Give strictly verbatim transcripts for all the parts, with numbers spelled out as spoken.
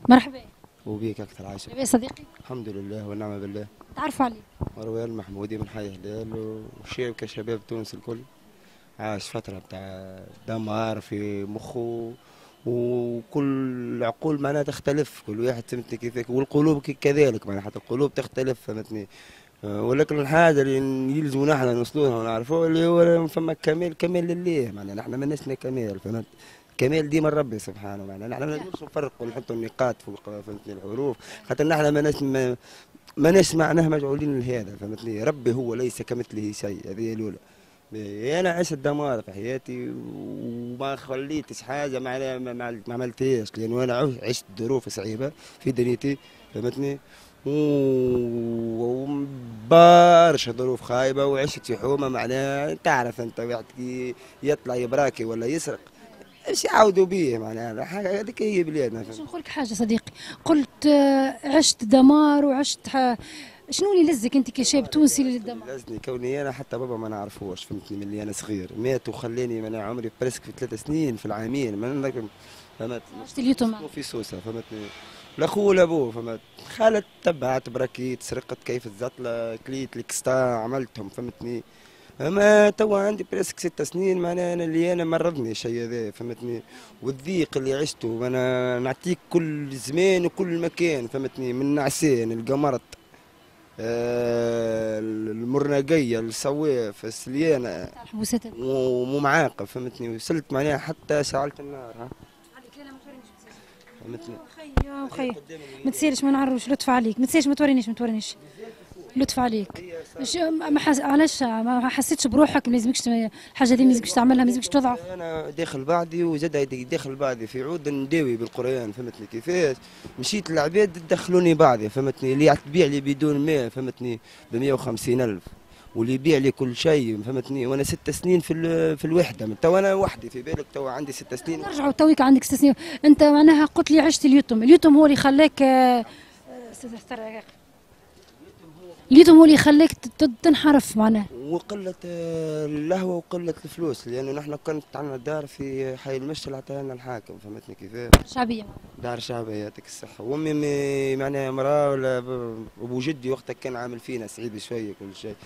مرحبا. وبيك أكثر عايشة. لاباس صديقي؟ الحمد لله والنعمة بالله. تعرفوا عليه؟ مروان محمودي من حي هلال وشاب كشباب تونس الكل. عاش فترة بتاع دمار في مخه وكل عقول معناها تختلف، كل واحد فهمتني كيفك، والقلوب كذلك معناها حتى القلوب تختلف فهمتني. ولكن الحاجة اللي يلزموا نحن نوصلوها ونعرفوها اللي هو فما كمال كمال لله، معناها نحن ما نسنا كمال فهمت. كمال ديما ربي سبحانه، معناها نحن ما نقدرش نفرقوا ونحطوا النقاط فوق فهمتني الحروف، خاطر نحن ما نسمع ما نسمعناه مجعولين لهذا فهمتني. ربي هو ليس كمثله شيء، هذه الاولى. انا عشت دمار في حياتي وما خليتش حاجه معناها ما ما عملتهاش، لانه انا عشت ظروف صعيبه في دنيتي فهمتني، وبارش ظروف خايبه، وعشت في حومه معناها تعرف انت واحد كي يطلع يبراكي ولا يسرق ايش يعاودوا به معناها حاجه هذيك هي بلادنا. باش نقول لك حاجه صديقي، قلت آه، عشت دمار وعشت ح... شنو اللي لزك انت كشاب تونسي للدمار؟ لزني كوني انا حتى بابا ما نعرفوش فهمتني، من اللي انا صغير مات وخلاني انا عمري بريسك في ثلاث سنين في العامين ما فهمت. عشت اليتم في سوسه فهمتني، لا خو ولا ابوه فهمت. خالت تبعت بركيت سرقت كيف الزطله كليت الكستا عملتهم فهمتني. اما توا عندي بريسك ست سنين معناها انا اللي انا مرضني الشيء هذا فهمتني، والضيق اللي عشته انا نعطيك كل زمان وكل مكان فهمتني، من نعسان القمرط آه المرنقيه السواف السليانه ومعاقب فهمتني، وصلت معناها حتى شعلة النار. ها فهمتني. يا خي ما تسيرش ما نعرفوش، لطف عليك ما تسيرش ما تورينيش ما تورينيش لطف عليك. ما حس... علاش ما حسيتش بروحك ما لازمكش الحاجه هذه ما لازمكش تعملها ما لازمكش تضعف؟ انا داخل بعضي وزاد داخل بعضي في عود نداوي بالقران فهمتني كيفاش. مشيت للعباد دخلوني بعضي فهمتني، اللي تبيع لي بدون ماء فهمتني ب مئة وخمسين ألف، واللي يبيع لي كل شيء فهمتني، وانا ست سنين في في الوحده تو انا وحدي في بالك تو عندي ست سنين. نرجعوا تويك عندك ست سنين انت معناها قلت لي عشت اليتم، اليتم هو اللي خلاك اليتم هو اللي خلاك تنحرف معناها، وقلة اللهوة وقلة الفلوس، لأنه نحن كانت عندنا دار في حي المشتل عطاها لنا الحاكم فهمتني كيفاش. شعبية. دار شعبية يعطيك الصحة، وأمي معناها مرأة ولا أبو جدي وقتها كان عامل فينا صعيب شوية كل شيء.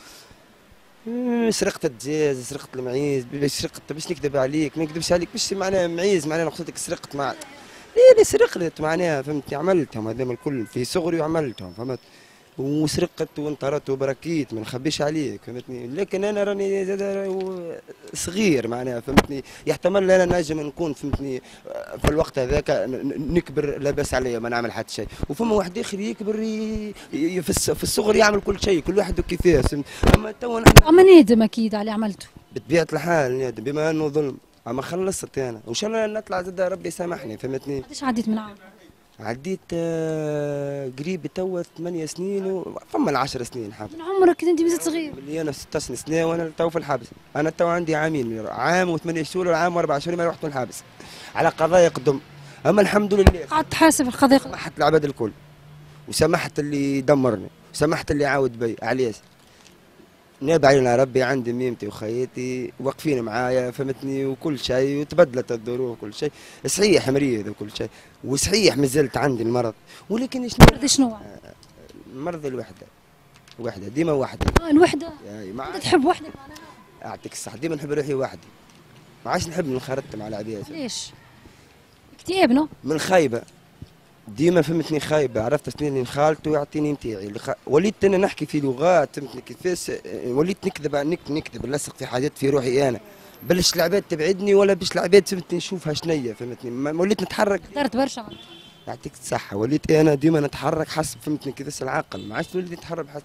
سرقت الدجاج سرقت المعيز سرقت باش نكذب عليك ما نكذبش عليك باش معناها معيز معناها نقصدك سرقت مع اللي سرقت معناها فهمتني، عملتهم هذوما الكل في صغري وعملتهم فهمت، وسرقت وانطرت وبركيت ما نخبيش عليك فهمتني، لكن انا راني زاد صغير معناها فهمتني، يحتمل انا نجم نكون فهمتني في الوقت هذاك نكبر لاباس عليا ما نعمل حتى شيء، وفما واحد اخر يكبر في الصغر يعمل كل شيء كل واحد كيفاش. اما تو نحن اما نادم اكيد على عملته بطبيعه الحال نادم بما انه ظلم، اما خلصت انا وان شاء الله نطلع زاد ربي يسامحني فهمتني. قداش عديت من عام؟ عديت آه قريب توا ثمانية سنين وفما العشر سنين حاب. من عمرك انت مازلت صغير؟ اللي انا ستة عشر سنه وانا تو في الحبس، انا تو عندي عامين عام وثمانية شهور وعام واربع شهور ما رحت من الحبس على قضايا قدم، اما الحمد لله قعدت تحاسب القضايا. سمحت العباد الكل وسمحت اللي دمرني وسمحت اللي عاود بي، علاش؟ ناب علينا ربي عندي ميمتي وخياتي واقفين معايا فهمتني وكل شيء، وتبدلت الظروف وكل شيء، صحيح مريض وكل شيء وصحيح مازلت عندي المرض، ولكن شنو؟ مرض شنو؟ مرض الوحده، وحده ديما وحده. اه الوحده؟ مع... انت تحب وحدك معناها؟ يعطيك الصح ديما نحب روحي وحدي، ما عادش نحب نخرط مع العباد. ليش؟ اكتئاب نو؟ من خايبه ديما فهمتني خايبه، عرفت شنو اللي خالته يعطيني نتاعي خ... وليت انا نحكي في لغات فهمتني كيفاش، وليت نكذب نك نكذب نلصق في حاجات في روحي انا، بلاش العباد تبعدني ولا باش العباد فهمتني نشوفها شنية فهمتني، وليت نتحرك قدرت برشا. يعطيك الصحة، وليت انا ديما نتحرك حسب فهمتني كيفاش العقل، ما عادش وليت نتحرك حسب.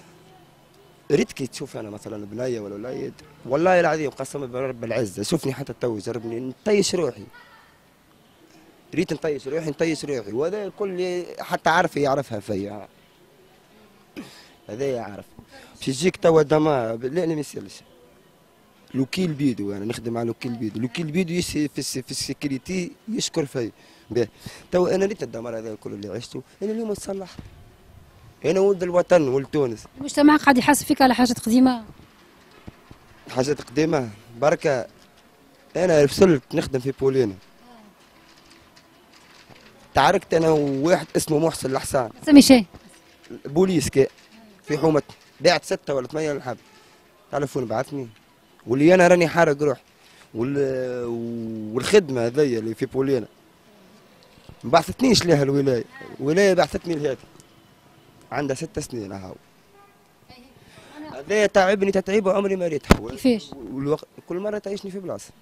ريت كي تشوف انا مثلا بنية ولا وليد والله العظيم قسما برب العزة شوفني حتى تو جربني نطيش روحي، ريت نطيش روحي نطيش روحي، وهذا الكل حتى عارف يعرفها فيا، هذا يعرف باش يجيك توا دمار لا ما يصيرش. لوكيل بيدو انا نخدم على لوكيل بيدو، لوكيل بيدو يسي في السي في السيكوريتي يشكر فيا باهي. توا انا ريت الدمار هذا الكل اللي عشته انا اليوم تصلحت، انا ولد الوطن ولد تونس. المجتمع قاعد يحاسب فيك على حاجات قديمه؟ حاجات قديمه بركه، انا وصلت نخدم في بولينا تعاركت انا وواحد اسمه محسن الحسان تسمي شيء بوليس كي في حومتنا، بعت ستة ولا ثمانية الحب تلفون بعثني واللي انا راني حارق روحي وال... والخدمه هذيا اللي في بولينا ما بعثتنيش لها الولايه، الولايه بعثتني لهذه عندها ست سنين هاو. هذايا تعبني تتعيبه عمري ما ريتها. كيفاش؟ والوقت كل مره تعيشني في بلاصه.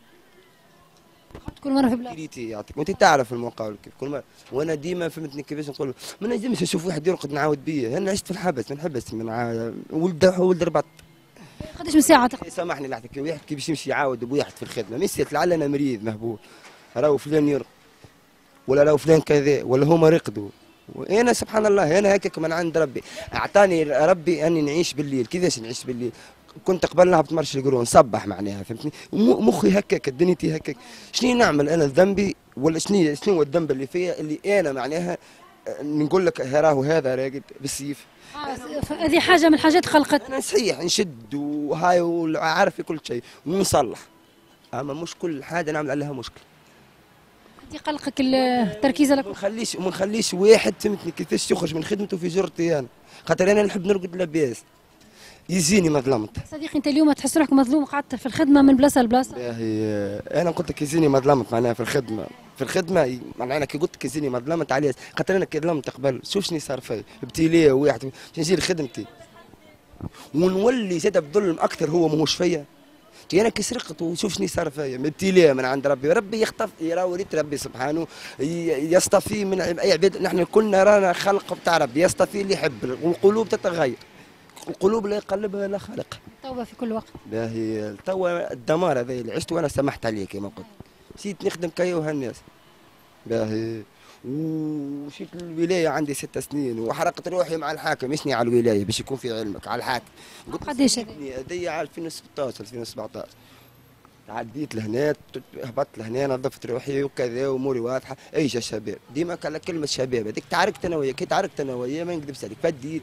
حط كل مره في بلاصه. كريتي يعطيك وانت تعرف المقاول كيف كل مره، وانا ديما فهمتني كيفاش نقول ما نجمش نشوف واحد يرقد نعاود بيه، انا عشت في الحبس ما نحبس من ع... ولد ولد ربط. قداش من ساعه تقعد؟ سامحني لحظه واحد كيفاش يمشي يعاود بواحد في الخدمه، ما يصير لعل انا مريض مهبول راهو فلان يرقد ولا راهو فلان كذا ولا هما رقدوا، وانا سبحان الله انا هكاك من عند ربي، اعطاني ربي اني نعيش بالليل. كيفاش نعيش بالليل؟ كنت قبل نهبط مرش القرون نصبح معناها فهمتني، مخي هكاك دنيتي هكاك. شنو نعمل انا ذنبي ولا شنو شنو هو الذنب اللي فيا اللي انا معناها نقول لك راهو هذا راقد بالسيف. هذه آه حاجه من الحاجات خلقت. انا صحيح نشد وهاي وعارف في كل شيء ونصلح، اما مش كل حاجه نعمل عليها مشكل. انت قلقك التركيز لك. ما نخليش ما نخليش واحد فهمتني كيفاش يخرج من خدمته في جرتي انا، خاطر انا نحب نرقد لاباس يزيني مظلمت. صديقي انت اليوم تحس روحك مظلوم قعدت في الخدمه من بلاصه لبلاصه؟ باهي انا قلت لك يزيني مظلمت معناها في الخدمه، في الخدمه معناها انا كي قلت لك يزيني مظلمت علاش؟ خاطر انا كي ظلمت قبل شوف شنو صار فيا، ابتلاء واحد باش نجي لخدمتي ونولي زاد بظلم اكثر هو ماهوش فيا. انا كي سرقت وشوف شنو صار فيا ابتلاء من عند ربي، ربي يخطف يرى وريت ربي سبحانه يصطفي من اي عباد. نحن كلنا رانا خلق بتاع ربي يصطفي اللي يحب والقلوب تتغير، القلوب لا يقلبها لا خالق. توبه في كل وقت. باهي توا الدمار هذا اللي عشت وانا سمحت عليه كما قلت، مشيت نخدم كيوها الناس. باهي ومشيت للولايه عندي ست سنين وحرقت روحي مع الحاكم، مشني على الولايه باش يكون في علمك على الحاكم. قلت قداش هذيا على ألفين وستطاش ألفين وسبعطاش عديت لهنا هبطت لهنا نظفت روحي وكذا واموري واضحه. ايش يا شباب ديما كلمه شباب هذيك تعاركت انا وياه، كي تعاركت انا وياه ما نكذبش عليك فديت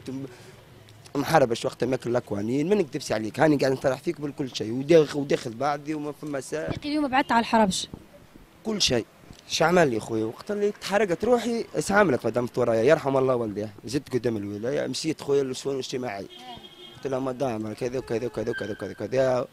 محاربش وقت ماكل الاكوانين ما نكذبش عليك، هاني قاعد نفرح فيك بكل شيء وداخل وداخل بعضي وما فما ساعه. اليوم بعدت على الحربش كل شيء. اش عمل لي خويا وقت اللي تحرقت روحي اش عملت مدام ورايا يرحم الله والديها، زدت قدام الولايه مشيت خويا للشؤون الاجتماعيه قلت لها مدام كذا وكذا وكذا وكذا وكذا كذا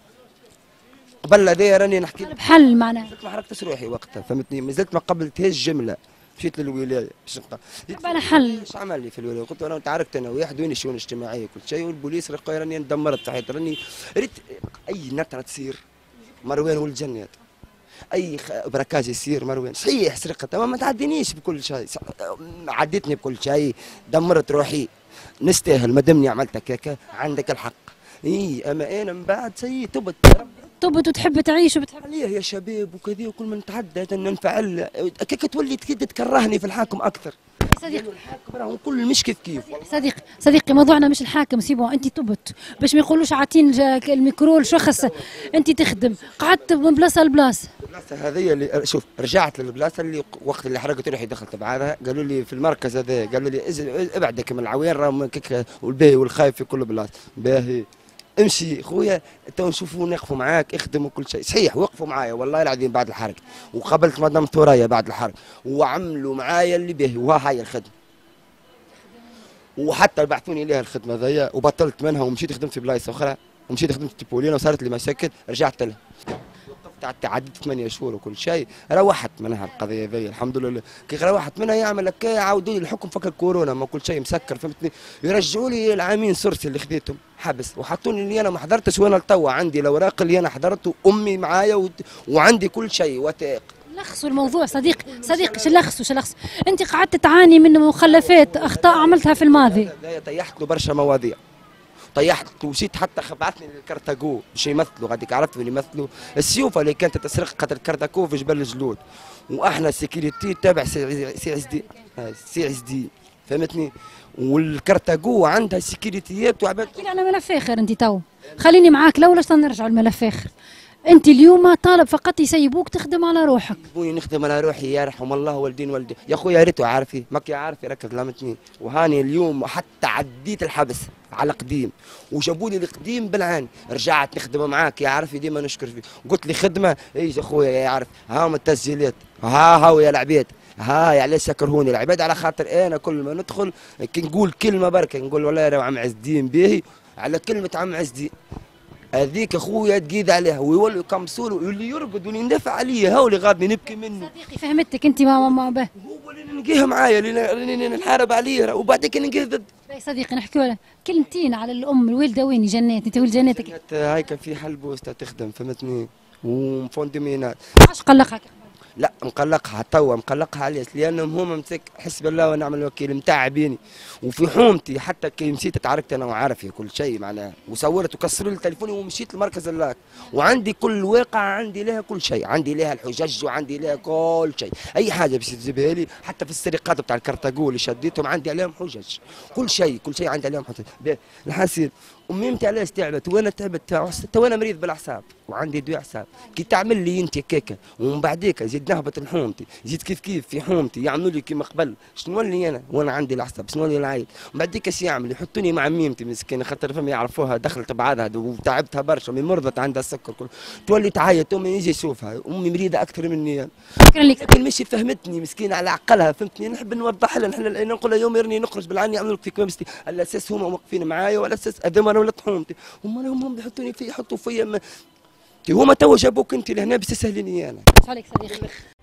قبل هذايا راني نحكي بحل معناها ما حرقتش روحي وقتها فهمتني، مازلت ما قبلتهاش جمله مشيت للولايه باش نبقى على حل. ايش عمل لي في الولايه؟ قلت له انا تعاركت انا واحد وين الشؤون الاجتماعيه كل شيء والبوليس رقي راني دمرت صحيت راني ريت اي نتره تصير مروان والجنات اي بركاج يصير مروان صحيح سرقت ما تعدينيش بكل شيء، عديتني بكل شيء دمرت روحي نستاهل ما دامني عملت هكاك عندك الحق. اي اما انا من بعد سي تبت تبت وتحب تعيش وبتحب عليه يا شباب وكذا وكل من نتعدى ننفعل هكاك تولي تكيد تكرهني في الحاكم اكثر. صديقي الحاكم راهو كل مش كيف كيف. صديقي صديقي موضوعنا مش الحاكم سيبون انت تبت باش ما يقولوش عاطين الميكرو لشخص انت تخدم قعدت من بلاصه لبلاصه. البلاصه هذه اللي شوف رجعت للبلاصه اللي وقت اللي حرقت روحي دخلت بعدها قالوا لي في المركز هذا قالوا لي ابعدك من العوين راهم والباهي والخايف في كل بلاصه. باهي امشي خويا تو نشوفوا نقفوا معاك اخدموا كل شيء صحيح وقفوا معايا والله العظيم بعد الحرق وقابلت مدام ثريا بعد الحرق وعملوا معايا اللي به وها هاي الخدمه وحتى بعثوني ليها الخدمه ذي وبطلت منها ومشيت خدمت في بلايص اخرى ومشيت خدمت في بولينا وصارت لي مشاكل رجعت لها وقفت عديت ثمانية شهور وكل شيء روحت منها القضيه ذي الحمد لله. كي روحت منها يعمل لك يعاودوا لي الحكم فك الكورونا ما كل شيء مسكر فهمتني يرجعوا لي العامين سرسي اللي خذيتهم حبس وحطوني اللي انا ما حضرتش وانا لتوا عندي الاوراق اللي انا حضرت وامي معايا و... وعندي كل شيء وثائق. لخصوا الموضوع صديقي صديقي شلخصوا شلخصوا انت قعدت تعاني من مخلفات اخطاء عملتها في الماضي. طيحت له برشا مواضيع طيحت ومشيت حتى بعثني للكرتاكو باش يمثلوا غاديك عرفت وين يمثلوا السيوفه اللي كانت تسرق قتل الكرتاكو في جبل الجلود واحنا سيكيورتي تابع سي عز دي سي عز دي فهمتني والكرتاكو عندها سيكيورتيات وعباد. احكي لي على ملف اخر انت تو خليني معاك لو لاش نرجعوا الملف اخر. انت اليوم طالب فقط يسيبوك تخدم على روحك. يسيبوني نخدم على روحي يرحم الله والدين والدي يا خويا يا ريتو عارفي ماكي عارفي راك ظلمتني وهاني اليوم حتى عديت الحبس على قديم وجابوا لي القديم بالعين رجعت نخدم معاك يا عارفي ديما نشكر فيك قلت لي خدمه اي يا خويا يا عارف ها هم التسجيلات ها هاو يا العباد هاي علاش يكرهوني العباد، على خاطر انا كل ما ندخل كي نقول كلمه بركه نقول والله يا عم عز الدين باهي، على كلمه عم عز الدين هذيك اخويا تقيد عليها ويولوا يقمصوا له واللي يرقد واللي يندفع عليا هو اللي غادني نبكي منه. صديقي فهمتك انت ما ما به. هو اللي نلقيه معايا اللي نحارب عليه وبعدين نلقيه ضد. باهي صديقي نحكي له كلمتين على الام الوالده وين جنات، انت ولد جناتك. جنات هاي كان في حل بوسطه تخدم فهمتني ومفوندمينات. علاش قلقها؟ لا مقلقها توا مقلقها علاش؟ لانهم هما مسك حسب الله ونعم الوكيل متعبيني وفي حومتي، حتى كي مشيت تعاركت انا وعارف كل شيء معناها وصورت وكسروا لي تليفوني ومشيت لمركز اللاك وعندي كل واقع عندي لها كل شيء، عندي لها الحجج وعندي لها كل شيء، اي حاجه باش تجيبها لي حتى في السرقات بتاع الكرتاجول اللي شديتهم عندي عليهم حجج، كل شيء كل شيء عندي عليهم حجج. الحسين امي انت علاش تعبت وانا تعبت تو انا مريض بالاعصاب وعندي دواء اعصاب، كي تعمل لي انت كيكه ومن بعديك زيد نهبط لحومتي زيد كيف كيف في حومتي يعملوا لي كيما قبل، شنو نولي انا وانا عندي الاعصاب شنو نولي العيل؟ من بعديك اش يعمل؟ يحطوني مع ميمتي مسكينه خاطر فهم يعرفوها دخلت بعضها وتعبتها برشا، امي مرضت عندها السكر كل تولي تعيط امي يجي يشوفها امي مريضه اكثر مني انا. شكرا لك. لكن ماشي فهمتني مسكينه على عقلها فهمتني، نحب نوضح لها نحن نقول لها يوم يرني نخرج بالعين يعملوا لك في كمامستي على اساس هما واقفين معايا وعلى اساس هذوما انا ولد حومتي، هما هم يحطوني في يحطوا فيا هما تو جابوك انت لهنا باش تسهليني انا. عليك صديقي.